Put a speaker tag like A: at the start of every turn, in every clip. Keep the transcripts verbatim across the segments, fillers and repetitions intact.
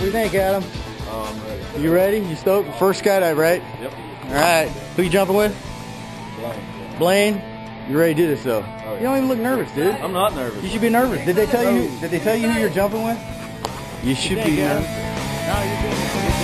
A: do you think, Adam?
B: Oh, I'm ready.
A: You ready? You stoked? First skydive, right?
B: Yep.
A: All right. Who you jumping with?
B: Blaine.
A: Blaine? You ready to do this though?
B: Oh, yeah.
A: You don't even look nervous, dude.
B: I'm not nervous.
A: You should be nervous. Did they tell you? Did they tell you who you're jumping with? You should be nervous. No, you're good.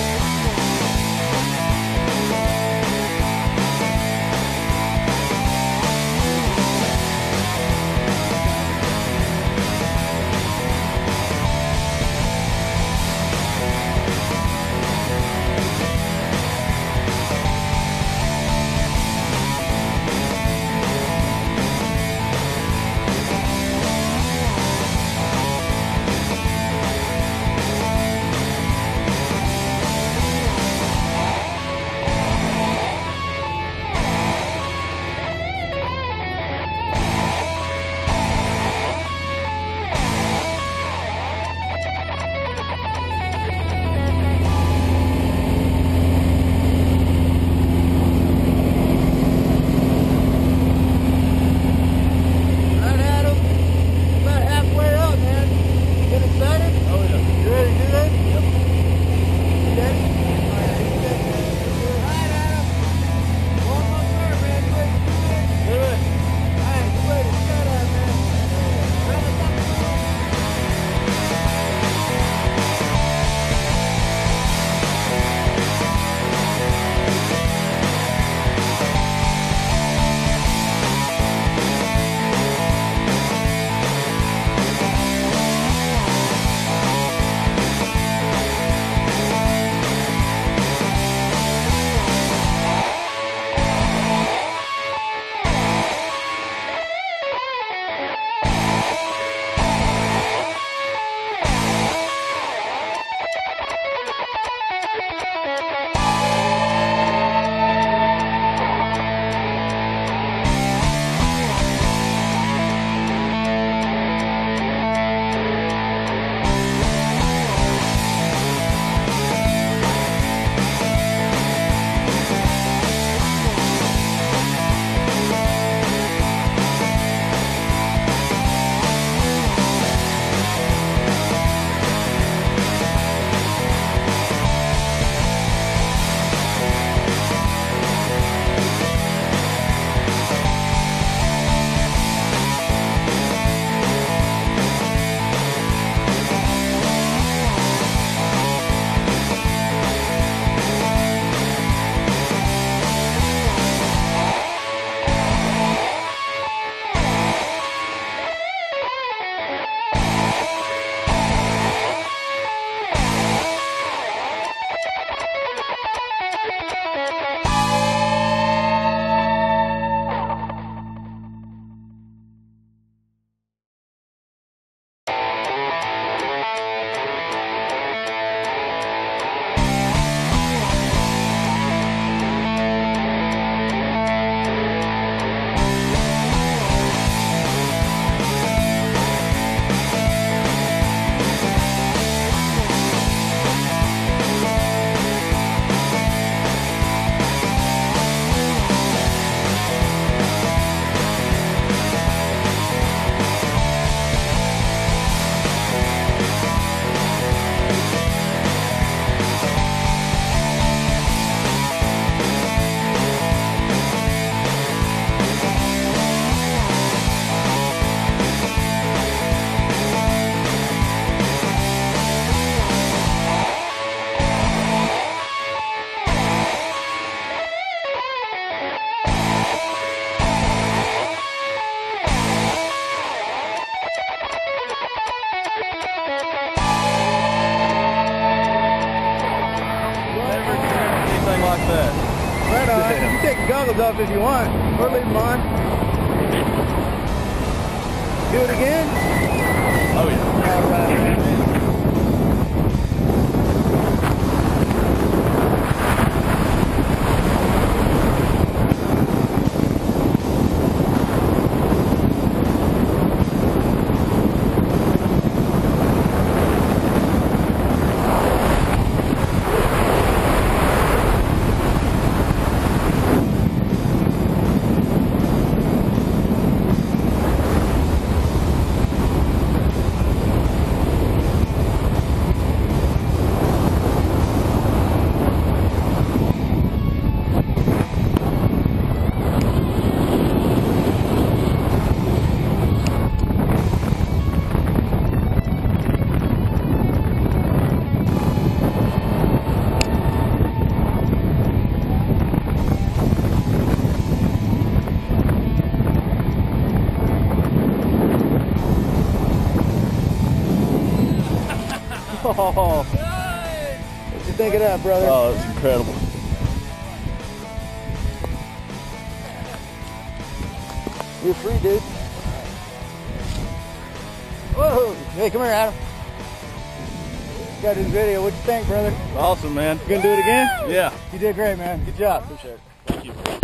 B: like that.
A: Right on. You can take your goggles off if you want, or leave them on. Do it again?
B: Oh yeah.
A: All right. Oh. What you think of that, brother?
B: Oh, it's incredible.
A: You're free, dude. Whoa! Hey, come here, Adam. Got this video. What you think, brother?
B: Awesome, man.
A: You gonna do it again?
B: Yeah.
A: You did great, man. Good job.
B: Appreciate it. Thank you.